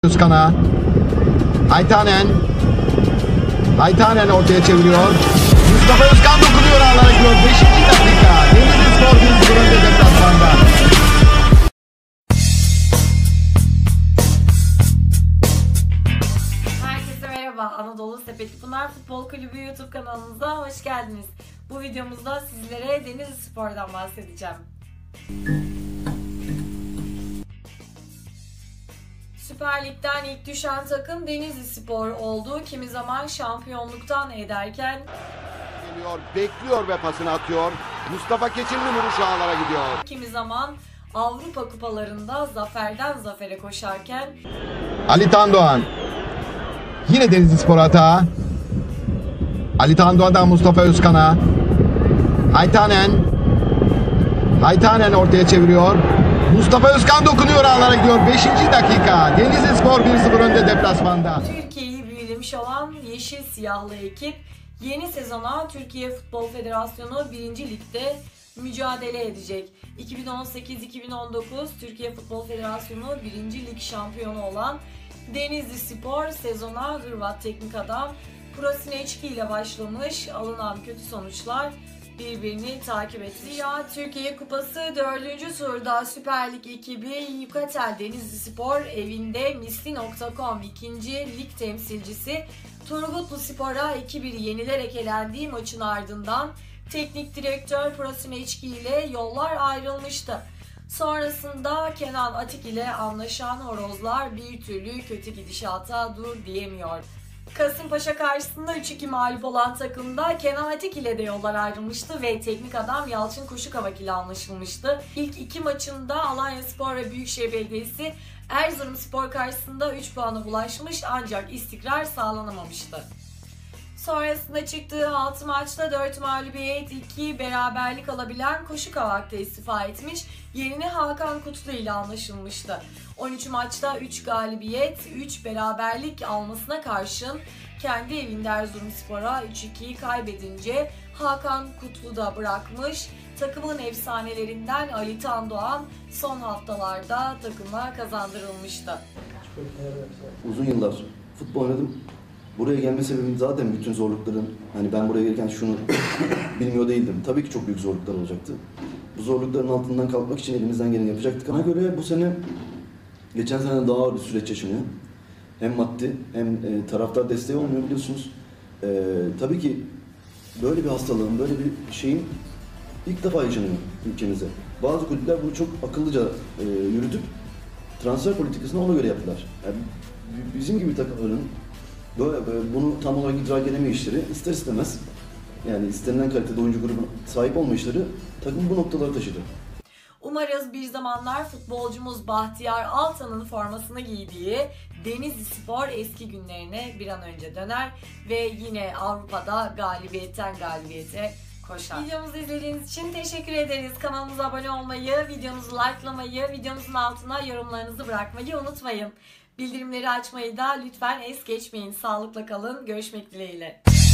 Özkan'a. Aytanen ortaya çeviriyor. Mustafa Özkan dokunuyor, ağlara gidiyor. 5. dakika. Denizlispor 1-0 önde deplasmanda. Herkese merhaba. Anadolu Sepetipınar Futbol Kulübü YouTube kanalımıza hoş geldiniz. Bu videomuzda sizlere Denizlispor'dan bahsedeceğim. Süper Lig'den ilk düşen takım Denizlispor oldu. Kimi zaman şampiyonluktan ederken geliyor, bekliyor ve pasını atıyor. Mustafa Keçilli vuruşu ağlara gidiyor. Kimi zaman Avrupa kupalarında zaferden zafere koşarken Ali Tandoğan. Yine Denizlispor hata. Ali Tandoğan'dan Mustafa Özkan'a. Aytanen ortaya çeviriyor. Mustafa Özkan dokunuyor, ağlara gidiyor. 5. dakika. Denizlispor 1-0 önde deplasmanda. Türkiye'yi büyülemiş olan yeşil siyahlı ekip yeni sezona Türkiye Futbol Federasyonu 1. Lig'de mücadele edecek. 2018-2019 Türkiye Futbol Federasyonu 1. Lig şampiyonu olan Denizlispor sezona Hırvat teknik adam Prosinečki ile başlamış. Alınan kötü sonuçlar birbirini takip etti. Ya Türkiye Kupası 4. turda Süper Lig ekibi Yukatel Denizlispor evinde Misli.com 2. Lig temsilcisi Turgutluspor'a 2-1 yenilerek elendiği maçın ardından teknik direktör Prosinečki ile yollar ayrılmıştı. Sonrasında Kenan Atik ile anlaşan horozlar bir türlü kötü gidişata dur diyemiyor. Kasımpaşa karşısında 3-2 mağlup olan takımda Kenan Atik ile de yollar ayrılmıştı ve teknik adam Yalçın Koşukavak ile anlaşılmıştı. İlk iki maçında Alanyaspor ve Büyükşehir Belediyesi Erzurumspor karşısında 3 puana ulaşmış ancak istikrar sağlanamamıştı. Sonrasında çıktığı 6 maçta 4 mağlubiyet, 2 beraberlik alabilen Koşukavak da istifa etmiş, yerine Hakan Kutlu ile anlaşılmıştı. 13 maçta 3 galibiyet, 3 beraberlik almasına karşın kendi evinde Erzurumspor'a 3-2 kaybedince Hakan Kutlu da bırakmış. Takımın efsanelerinden Ali Tandoğan son haftalarda takıma kazandırılmıştı. Uzun yıllar futbol oynadım. Buraya gelme sebebim zaten bütün zorlukların, hani ben buraya gelirken şunu bilmiyor değildim. Tabii ki çok büyük zorluklar olacaktı. Bu zorlukların altından kalkmak için elimizden geleni yapacaktık. Bana göre bu sene, geçen sene daha ağır bir süreç yaşanıyor. Hem maddi hem taraftar desteği olmuyor biliyorsunuz. Tabii ki böyle bir hastalığın, böyle bir şeyin ilk defa yaşanıyor ülkemizde. Bazı kulüpler bunu çok akıllıca yürütüp transfer politikasını ona göre yaptılar. Yani bizim gibi takımların böyle bunu tam olarak idrak edeme işleri ister istemez, yani istenilen kalitede oyuncu grubuna sahip olma işleri takımı bu noktalara taşıdı. Umarız bir zamanlar futbolcumuz Bahtiyar Altan'ın formasını giydiği Denizlispor eski günlerine bir an önce döner ve yine Avrupa'da galibiyetten galibiyete koşar. Videomuzu izlediğiniz için teşekkür ederiz. Kanalımıza abone olmayı, videomuzu likelamayı, videomuzun altına yorumlarınızı bırakmayı unutmayın. Bildirimleri açmayı da lütfen es geçmeyin. Sağlıkla kalın. Görüşmek dileğiyle.